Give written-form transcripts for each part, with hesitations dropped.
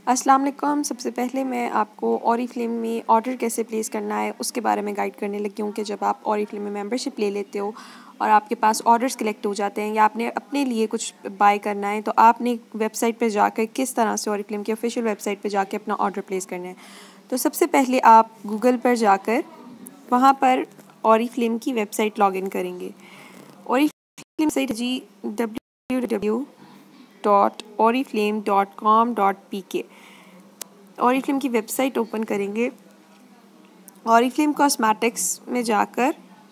अस्सलाम वालेकुम। सबसे पहले मैं आपको ऑरीफ्लेम में ऑर्डर कैसे प्लेस करना है उसके बारे में गाइड करने लगी हूँ कि जब आप ऑरीफ्लेम में मेंबरशिप ले लेते हो और आपके पास ऑर्डर्स कलेक्ट हो जाते हैं या आपने अपने लिए कुछ बाय करना है तो आपने वेबसाइट पर जाकर किस तरह से ऑरीफ्लेम की ऑफिशियल वेबसाइट पर जाकर अपना ऑर्डर प्लेस करना है। तो सबसे पहले आप गूगल पर जाकर वहाँ पर ऑरीफ्लेम की वेबसाइट लॉगिन करेंगे। ऑरीफ्लेम साइट जी www.oriflame.com.pk ऑरीफ्लेम की वेबसाइट ओपन करेंगे। ऑरीफ्लेम कॉस्मेटिक्स में जाकर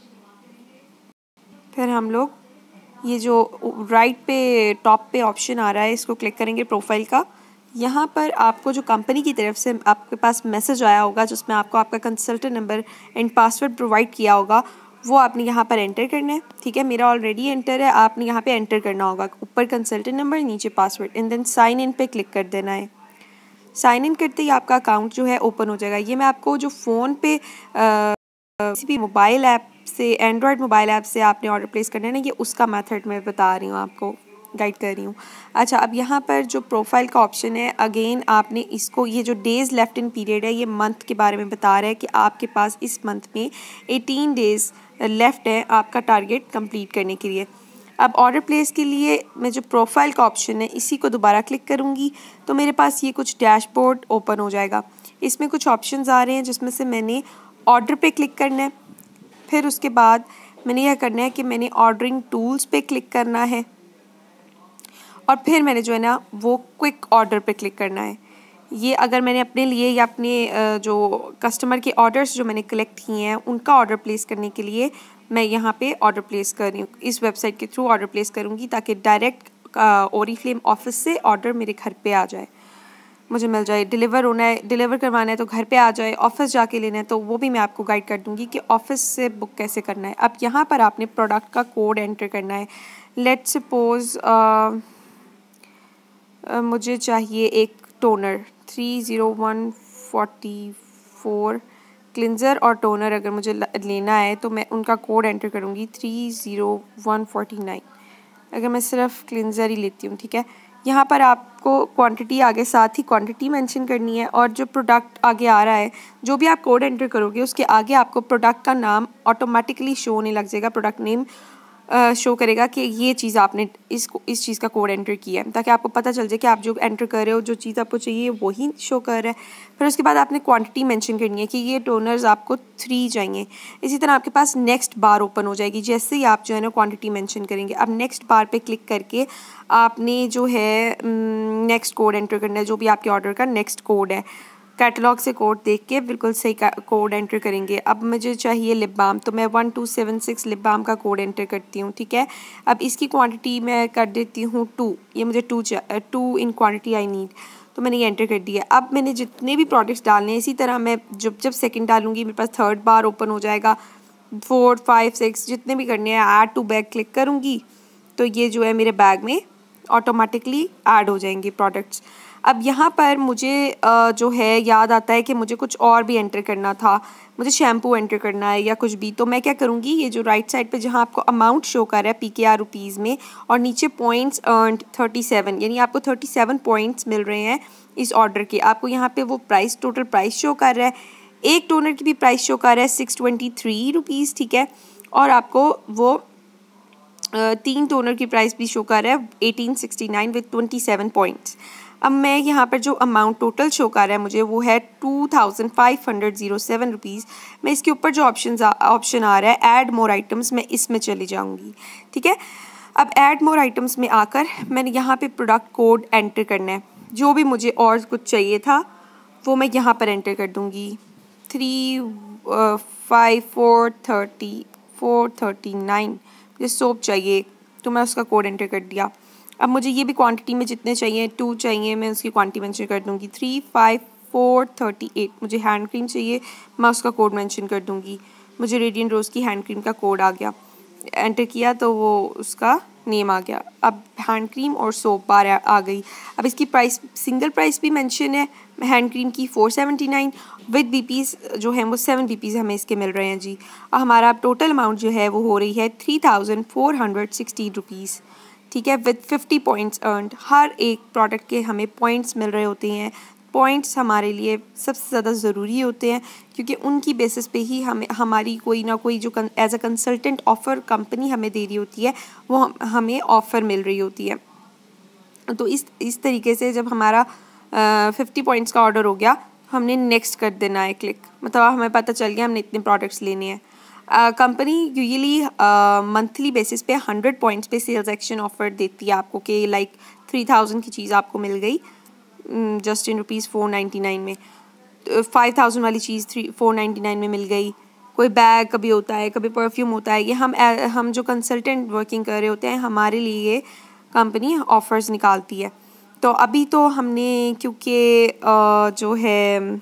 फिर हम लोग ये जो राइट पे टॉप पे ऑप्शन आ रहा है इसको क्लिक करेंगे प्रोफाइल का। यहाँ पर आपको जो कंपनी की तरफ से आपके पास मैसेज आया होगा जिसमें आपको आपका consultant number and password provide किया होगा वो आपने यहाँ पर एंटर करना है। ठीक है, मेरा ऑलरेडी एंटर है, आपने यहाँ पे एंटर करना होगा। ऊपर कंसल्टेंट नंबर, नीचे password and then sign in पे क्लिक कर देना है। साइन इन करते ही आपका अकाउंट जो है ओपन हो जाएगा। ये मैं आपको जो फ़ोन पे किसी भी मोबाइल ऐप से, एंड्रॉयड मोबाइल ऐप से आपने ऑर्डर प्लेस करना है ना, ये उसका मेथड मैं बता रही हूँ, आपको गाइड कर रही हूँ। अच्छा, अब यहाँ पर जो प्रोफाइल का ऑप्शन है, अगेन आपने इसको, ये जो डेज़ लेफ्ट इन पीरियड है ये मंथ के बारे में बता रहा है कि आपके पास इस मंथ में 18 डेज़ लेफ्ट है आपका टारगेट कंप्लीट करने के लिए। अब ऑर्डर प्लेस के लिए मैं जो प्रोफाइल का ऑप्शन है इसी को दोबारा क्लिक करूँगी तो मेरे पास ये कुछ डैशबोर्ड ओपन हो जाएगा। इसमें कुछ ऑप्शंस आ रहे हैं जिसमें से मैंने ऑर्डर पे क्लिक करना है। फिर उसके बाद मैंने यह करना है कि मैंने ऑर्डरिंग टूल्स पे क्लिक करना है और फिर मैंने जो है ना वो क्विक ऑर्डर पे क्लिक करना है। ये अगर मैंने अपने लिए या अपने जो कस्टमर के ऑर्डर्स जो मैंने कलेक्ट किए हैं उनका ऑर्डर प्लेस करने के लिए मैं यहाँ पे ऑर्डर प्लेस कर रही हूँ, इस वेबसाइट के थ्रू ऑर्डर प्लेस करूँगी ताकि डायरेक्ट ओरीफ्लेम ऑफिस से ऑर्डर मेरे घर पे आ जाए, मुझे मिल जाए। डिलीवर होना है, डिलीवर करवाना है तो घर पे आ जाए। ऑफिस जाके लेना है तो वो भी मैं आपको गाइड कर दूँगी कि ऑफिस से बुक कैसे करना है। अब यहाँ पर आपने प्रोडक्ट का कोड एंटर करना है। लेट्स सपोज मुझे चाहिए एक टोनर 30144 क्लिंजर और टोनर अगर मुझे लेना है तो मैं उनका कोड एंटर करूँगी 30149। अगर मैं सिर्फ क्लिंजर ही लेती हूँ, ठीक है। यहाँ पर आपको क्वांटिटी आगे साथ ही क्वांटिटी मेंशन करनी है और जो प्रोडक्ट आगे आ रहा है, जो भी आप कोड एंटर करोगे उसके आगे आपको प्रोडक्ट का नाम ऑटोमेटिकली शो होने लग जाएगा। प्रोडक्ट नेम शो करेगा कि ये चीज़ आपने इस चीज़ का कोड एंटर किया है, ताकि आपको पता चल जाए कि आप जो एंटर कर रहे हो, जो चीज़ आपको चाहिए वही शो कर रहा है। फिर उसके बाद आपने क्वांटिटी मेंशन करनी है कि ये टोनर्स आपको 3 चाहिए। इसी तरह आपके पास नेक्स्ट बार ओपन हो जाएगी जैसे ही आप जो है ना क्वांटिटी मेंशन करेंगे। अब नेक्स्ट बार पे क्लिक करके आपने जो है नेक्स्ट कोड एंटर करना है, जो भी आपके ऑर्डर का नेक्स्ट कोड है। कैटलॉग से कोड देख के बिल्कुल सही कोड एंटर करेंगे। अब मुझे चाहिए लिप बाम तो मैं 1276 लिप बाम का कोड एंटर करती हूँ, ठीक है। अब इसकी क्वांटिटी मैं कर देती हूँ 2, ये मुझे 2 इन क्वांटिटी आई नीड, तो मैंने ये एंटर कर दिया। अब मैंने जितने भी प्रोडक्ट्स डालने हैं इसी तरह मैं जब सेकंड डालूंगी मेरे पास थर्ड बार ओपन हो जाएगा। 4, 5, 6 जितने भी करने हैं ऐड टू बैग क्लिक करूँगी तो ये जो है मेरे बैग में ऑटोमेटिकली ऐड हो जाएंगे प्रोडक्ट्स। अब यहाँ पर मुझे जो है याद आता है कि मुझे कुछ और भी एंटर करना था, मुझे शैम्पू एंटर करना है या कुछ भी, तो मैं क्या करूँगी, ये जो राइट साइड पे जहाँ आपको अमाउंट शो कर रहा है PKR रुपीज़ में और नीचे पॉइंट्स अर्नड 37, यानी आपको 37 पॉइंट्स मिल रहे हैं इस ऑर्डर के। आपको यहाँ पे वो प्राइस, टोटल प्राइस शो कर रहा है। एक टोनर की भी प्राइस शो कर रहा है 623 रुपीज़, ठीक है। और आपको वो 3 टोनर की प्राइस भी शो कर रहा है 1869 विद 27 पॉइंट्स। अब मैं यहाँ पर जो अमाउंट टोटल शो कर रहा है मुझे वो है 2507 रुपीज़। मैं इसके ऊपर जो ऑप्शन आ रहा है ऐड मोर आइटम्स, मैं इसमें चली जाऊँगी, ठीक है। अब ऐड मोर आइटम्स में आकर मैंने यहाँ पे प्रोडक्ट कोड एंटर करना है। जो भी मुझे और कुछ चाहिए था वो मैं यहाँ पर एंटर कर दूँगी। 35439 मुझे सोप चाहिए तो मैं उसका कोड एंटर कर दिया। अब मुझे ये भी क्वांटिटी में जितने चाहिए 2 चाहिए, मैं उसकी क्वांटिटी मेंशन कर दूँगी। 35438 मुझे हैंड क्रीम चाहिए, मैं उसका कोड मेंशन कर दूँगी। मुझे रेडियंट रोज़ की हैंड क्रीम का कोड आ गया, एंटर किया तो वो उसका नेम आ गया। अब हैंड क्रीम और सोप बार आ गई। अब इसकी प्राइस, सिंगल प्राइस भी मेंशन है हैंड क्रीम की 479 विद बीपीज़ जो है वो 7 बीपीज़ हमें इसके मिल रहे हैं जी। और हमारा टोटल अमाउंट जो है वो हो रही है 3460 रुपीज़, ठीक है, विद 50 पॉइंट्स अर्नड। हर एक प्रोडक्ट के हमें पॉइंट्स मिल रहे होते हैं पॉइंट्स हमारे लिए सबसे ज़्यादा ज़रूरी होते हैं, क्योंकि उनकी बेसिस पे ही हमें हमारी कोई ना कोई जो as a consultant offer company हमें दे रही होती है वो हमें ऑफ़र मिल रही होती है। तो इस तरीके से जब हमारा 50 पॉइंट्स का ऑर्डर हो गया, हमने नेक्स्ट कर देना है क्लिक, मतलब हमें पता चल गया हमने इतने प्रोडक्ट्स लेने हैं। कंपनी यूजुअली मंथली बेसिस पे 100 पॉइंट्स पे सेल्स एक्शन ऑफर देती है आपको कि लाइक 3000 की चीज़ आपको मिल गई जस्ट इन रुपीज़ 499 में, 5000 वाली चीज़ 499 में मिल गई। कोई बैग कभी होता है, कभी परफ्यूम होता है। ये हम जो कंसल्टेंट वर्किंग कर रहे होते हैं हमारे लिए कंपनी ऑफ़र्स निकालती है। तो अभी तो हमने क्योंकि जो है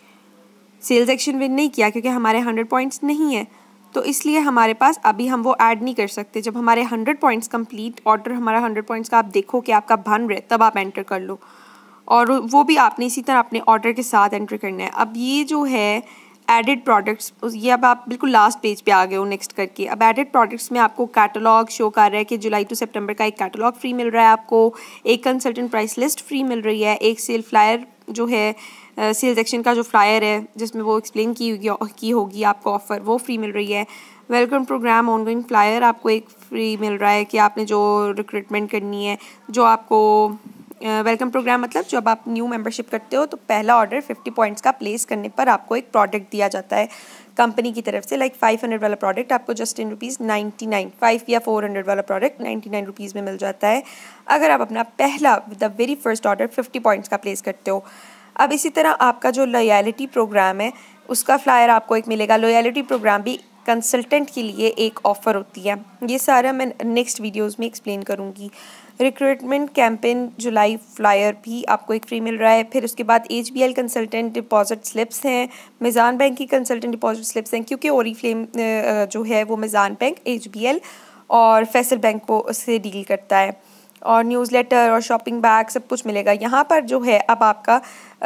सेल्स एक्शन विन नहीं किया क्योंकि हमारे 100 पॉइंट्स नहीं है, तो इसलिए हमारे पास अभी हम वो ऐड नहीं कर सकते। जब हमारे 100 पॉइंट्स कंप्लीट, ऑर्डर हमारा 100 पॉइंट्स का आप देखो कि आपका बन रहा है, तब आप एंटर कर लो, और वो भी आपने इसी तरह अपने ऑर्डर के साथ एंटर करना है। अब ये जो है एडिड प्रोडक्ट्स, ये अब आप बिल्कुल लास्ट पेज पे आ गए हो नेक्स्ट करके। अब एडिड प्रोडक्ट्स में आपको कैटलॉग शो कर रहा है कि जुलाई टू सितंबर का एक कैटलॉग फ्री मिल रहा है आपको, एक कंसल्टेंट प्राइस लिस्ट फ्री मिल रही है, एक सेल फ्लायर जो है सेल्स एक्शन का जो फ्लायर है जिसमें वो एक्सप्लेन की होगी आपको ऑफ़र, वो फ्री मिल रही है। वेलकम प्रोग्राम ऑनगोइंग फ्लायर आपको एक फ्री मिल रहा है कि आपने जो रिक्रूटमेंट करनी है, जो आपको वेलकम प्रोग्राम मतलब जब आप न्यू मेंबरशिप करते हो तो पहला ऑर्डर 50 पॉइंट्स का प्लेस करने पर आपको एक प्रोडक्ट दिया जाता है कंपनी की तरफ से, लाइक 500 वाला प्रोडक्ट आपको जस्ट इन रुपीज़ 99, 5 या 400 वाला प्रोडक्ट 99 रुपीज़ में मिल जाता है अगर आप अपना पहला the very first order 50 points का प्लेस करते हो। अब इसी तरह आपका जो लॉयल्टी प्रोग्राम है उसका फ्लायर आपको एक मिलेगा। लॉयल्टी प्रोग्राम भी कंसल्टेंट के लिए एक ऑफ़र होती है, ये सारा मैं नेक्स्ट वीडियोस में एक्सप्लेन करूँगी। रिक्रूटमेंट कैंपेन जुलाई फ्लायर भी आपको एक फ्री मिल रहा है। फिर उसके बाद HBL कंसल्टेंट डिपॉजिट स्लिप्स हैं, मिज़ान बैंक की कंसल्टेंट डिपॉजिट स्लिप्स हैं, क्योंकि ओरीफ्लेम जो है वो मिज़ान बैंक, HBL और फैसल बैंक को से डील करता है, और न्यूज़लेटर और शॉपिंग बैग सब कुछ मिलेगा। यहाँ पर जो है अब आपका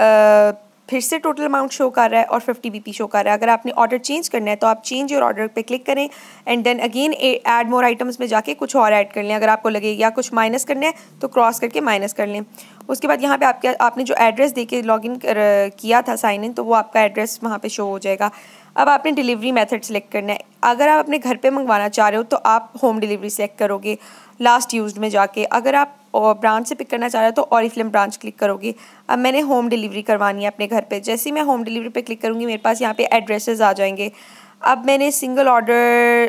फिर से टोटल अमाउंट शो कर रहा है और 50 BP शो कर रहा है। अगर आपने ऑर्डर चेंज करना है तो आप चेंज योर ऑर्डर पे क्लिक करें and then again add more items में जाके कुछ और ऐड कर लें। अगर आपको लगे या कुछ माइनस करना है तो क्रॉस करके माइनस कर लें। उसके बाद यहाँ पे आपने जो एड्रेस दे के लॉगिन किया था साइन इन, तो वो आपका एड्रेस वहाँ पे शो हो जाएगा। अब आपने डिलीवरी मेथड सेलेक्ट करना है। अगर आप अपने घर पे मंगवाना चाह रहे हो तो आप होम डिलीवरी सेलेक्ट करोगे लास्ट यूज्ड में जाके। अगर आप ब्रांच से पिक करना चाह रहे हो तो ऑरिफ्लेम ब्रांच क्लिक करोगे। अब मैंने होम डिलीवरी करवानी है अपने घर पे। जैसे ही मैं होम डिलीवरी पे क्लिक करूँगी मेरे पास यहाँ पे एड्रेसेस आ जाएंगे। अब मैंने सिंगल ऑर्डर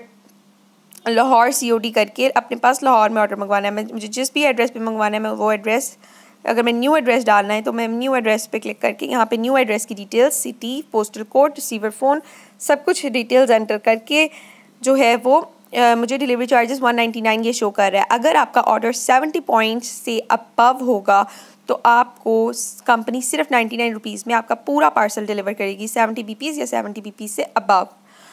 लाहौर COD करके अपने पास लाहौर में ऑर्डर मंगवाना है। मुझे जिस भी एड्रेस पे मंगवाना है मैं वो एड्रेस, अगर मैं न्यू एड्रेस डालना है तो मैं न्यू एड्रेस पे क्लिक करके यहाँ पे न्यू एड्रेस की details, city, postal code, receiver phone, सब कुछ डिटेल्स एंटर करके जो है वो मुझे डिलीवरी चार्जेस 199 ये शो कर रहा है। अगर आपका ऑर्डर 70 पॉइंट्स से अबव होगा तो आपको कंपनी सिर्फ 99 रुपीज़ में आपका पूरा पार्सल डिलीवर करेगी, 70 BPs या 70 BPs से अबव।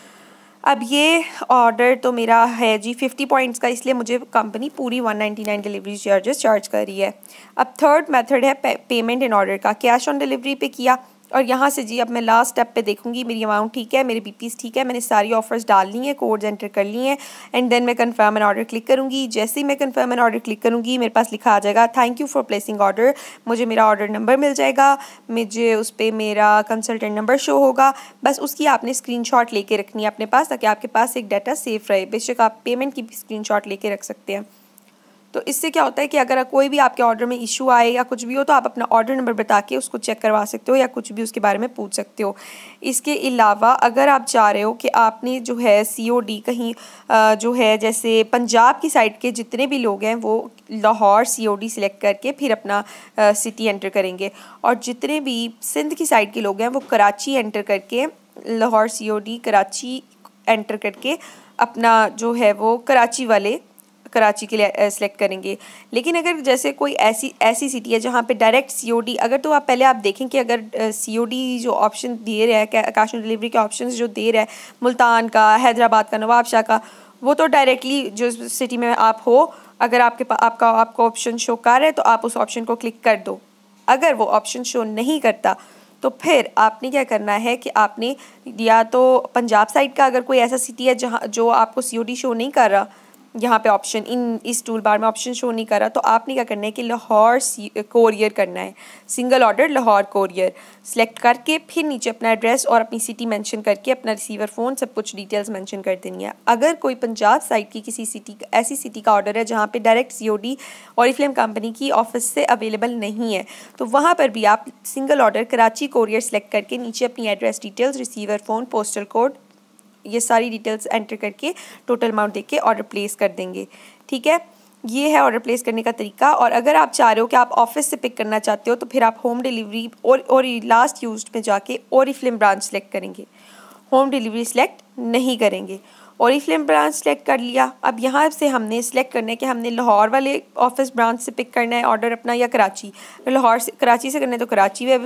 अब ये ऑर्डर तो मेरा है जी 50 पॉइंट्स का, इसलिए मुझे कंपनी पूरी 199 डिलीवरी चार्जेस चार्ज कर रही है। अब थर्ड मेथड है पेमेंट इन ऑर्डर का। कैश ऑन डिलीवरी पे किया और यहाँ से जी अब मैं लास्ट स्टेप पे देखूंगी मेरी अमाउंट ठीक है, मेरे BPs ठीक है, मैंने सारी ऑफर्स डाल ली हैं, कोड्स एंटर कर लिए हैं एंड देन मैं कंफर्म एन ऑर्डर क्लिक करूँगी। जैसे ही मैं कंफर्म एन ऑर्डर क्लिक करूँगी मेरे पास लिखा आ जाएगा thank you for placing order. मुझे मेरा ऑर्डर नंबर मिल जाएगा, मुझे उस पर मेरा कंसल्टेंट नंबर शो होगा। बस उसकी आपने स्क्रीनशॉट लेके रखनी है अपने पास ताकि आपके पास एक डाटा सेफ रहे। बेशक आप पेमेंट की भी स्क्रीनशॉट लेके रख सकते हैं। तो इससे क्या होता है कि अगर कोई भी आपके ऑर्डर में इशू आए या कुछ भी हो तो आप अपना ऑर्डर नंबर बता के उसको चेक करवा सकते हो या कुछ भी उसके बारे में पूछ सकते हो। इसके अलावा अगर आप चाह रहे हो कि आपने जो है COD कहीं जो है जैसे पंजाब की साइड के जितने भी लोग हैं वो लाहौर COD सिलेक्ट करके फिर अपना सिटी एंटर करेंगे, और जितने भी सिंध की साइड के लोग हैं वो कराची एंटर करके लाहौर COD कराची एंटर करके अपना जो है वो कराची के लिए सेलेक्ट करेंगे। लेकिन अगर जैसे कोई ऐसी सिटी है जहाँ पे डायरेक्ट COD, अगर तो आप पहले आप देखें कि अगर COD जो ऑप्शन दे रहा है, कैश ऑन डिलीवरी के ऑप्शंस जो दे रहा है मुल्तान का, हैदराबाद का, नवाबशाह का, वो तो डायरेक्टली जो सिटी में आप हो अगर आपका ऑप्शन शो कर रहा है तो आप उस ऑप्शन को क्लिक कर दो। अगर वो ऑप्शन शो नहीं करता तो फिर आपने क्या करना है कि आपने या तो पंजाब साइड का अगर कोई ऐसा सिटी है जहाँ जो आपको COD शो नहीं कर रहा यहाँ पे ऑप्शन इस टूल बार में ऑप्शन शो नहीं कर रहा, तो आपने क्या करना है कि लाहौर कोरियर करना है, single order Lahore courier select करके फिर नीचे अपना एड्रेस और अपनी सिटी मेंशन करके अपना रिसीवर फ़ोन सब कुछ डिटेल्स मेंशन कर देनी है। अगर कोई पंजाब साइड की किसी सिटी ऐसी सिटी का ऑर्डर है जहाँ पे डायरेक्ट COD ऑरिफ्लेम कंपनी की ऑफिस से अवेलेबल नहीं है, तो वहाँ पर भी आप single order Karachi courier select करके नीचे अपनी address details, receiver phone, postal code, ये सारी डिटेल्स एंटर करके टोटल अमाउंट देके ऑर्डर प्लेस कर देंगे। ठीक है, ये है ऑर्डर प्लेस करने का तरीका। और अगर आप चाह रहे हो कि आप ऑफिस से पिक करना चाहते हो तो फिर आप होम डिलीवरी और लास्ट यूज्ड में जाके ओरिफ्लेम ब्रांच सेलेक्ट करेंगे, होम डिलीवरी सेलेक्ट नहीं करेंगे। ओरिफ्लेम ब्रांच सेलेक्ट कर लिया। अब यहाँ से हमने सेलेक्ट करना है कि हमने लाहौर वाले ऑफिस ब्रांच से पिक करना है ऑर्डर अपना या कराची। लाहौर से कराची से करना है तो Karachi web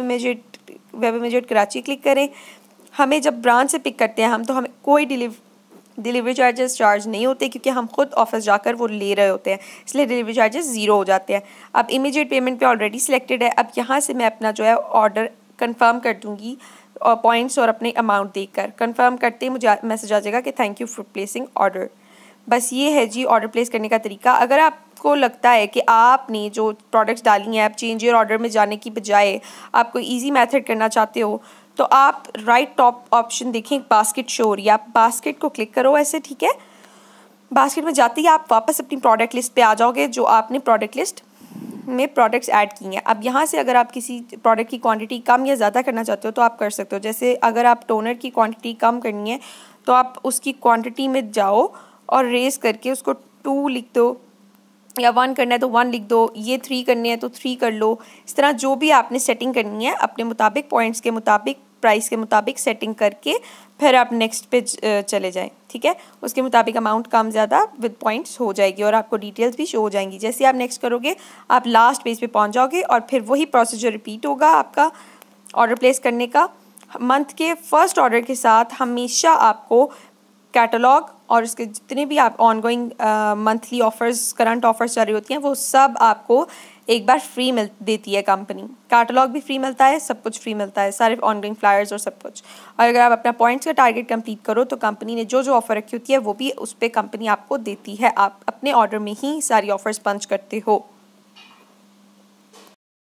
immediate Karachi click करें। हमें जब ब्रांच से पिक करते हैं हम, तो हमें कोई डिलीवरी चार्जेस चार्ज नहीं होते क्योंकि हम खुद ऑफिस जाकर वो ले रहे होते हैं, इसलिए डिलीवरी चार्जेस ज़ीरो हो जाते हैं। अब इमीडिएट पेमेंट पे ऑलरेडी सिलेक्टेड है। अब यहाँ से मैं अपना जो है ऑर्डर कंफर्म कर दूँगी और पॉइंट्स और अपने अमाउंट देखकर कंफर्म करते ही मुझे मैसेज आ जाएगा कि thank you for placing order. बस ये है जी ऑर्डर प्लेस करने का तरीका। अगर आपको लगता है कि आपने जो प्रोडक्ट्स डाली हैं आप चेंज योर ऑर्डर में जाने की बजाय आप कोई ईजी मेथड करना चाहते हो, तो आप राइट टॉप ऑप्शन देखें, बास्केट शो हो रही है, आप बास्केट को क्लिक करो ऐसे। ठीक है, बास्केट में जाते ही आप वापस अपनी प्रोडक्ट लिस्ट पे आ जाओगे जो आपने प्रोडक्ट लिस्ट में प्रोडक्ट्स ऐड की हैं। अब यहाँ से अगर आप किसी प्रोडक्ट की क्वांटिटी कम या ज़्यादा करना चाहते हो तो आप कर सकते हो। जैसे अगर आप टोनर की क्वांटिटी कम करनी है तो आप उसकी क्वांटिटी में जाओ और रेस करके उसको 2 लिख दो, या 1 करना है तो 1 लिख दो, ये 3 करने हैं तो 3 कर लो। इस तरह जो भी आपने सेटिंग करनी है अपने मुताबिक, पॉइंट्स के मुताबिक, प्राइस के मुताबिक सेटिंग करके फिर आप नेक्स्ट पे चले जाएं। ठीक है, उसके मुताबिक अमाउंट कम ज़्यादा विद पॉइंट्स हो जाएगी और आपको डिटेल्स भी शो हो जाएंगी। जैसे आप नेक्स्ट करोगे आप लास्ट पेज पे पहुंच जाओगे और फिर वही प्रोसीजर रिपीट होगा आपका ऑर्डर प्लेस करने का। मंथ के फर्स्ट ऑर्डर के साथ हमेशा आपको कैटलॉग और उसके जितने भी आप ongoing monthly offers, current offers चल रही होती हैं, वो सब आपको एक बार फ्री देती है कंपनी। कैटलॉग भी फ्री मिलता है, सब कुछ फ्री मिलता है, सारे ऑनगोइंग फ्लायर्स और सब कुछ। और अगर आप अपना पॉइंट्स का टारगेट कंप्लीट करो तो कंपनी ने जो जो ऑफ़र रखी होती है वो भी उस पर कंपनी आपको देती है। आप अपने ऑर्डर में ही सारी ऑफर्स पंच करते हो।